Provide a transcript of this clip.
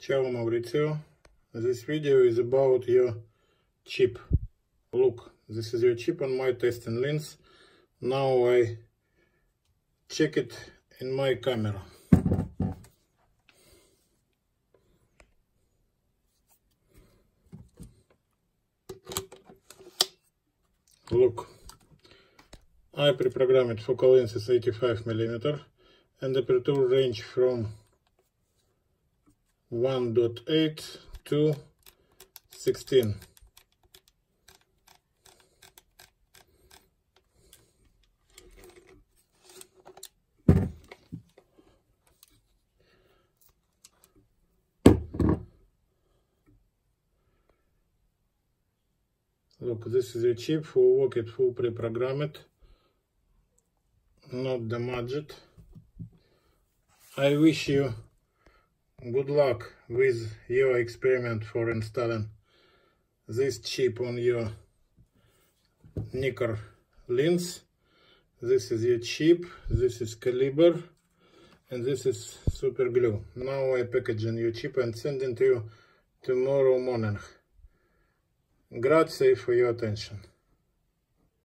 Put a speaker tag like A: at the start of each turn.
A: Ciao Maurizio, this video is about your chip. Look, this is your chip on my testing lens. Now I check it in my camera. Look, I pre-programmed focal length is 85mm and aperture range from 1.8 to 16. Look, this is a chip, full work it, full pre-programmed, not damaged. I wish you good luck with your experiment for installing this chip on your Nikkor lens. This is your chip, this is caliber, and this is super glue. Now I packaging your chip and sending to you tomorrow morning. Grazie for your attention.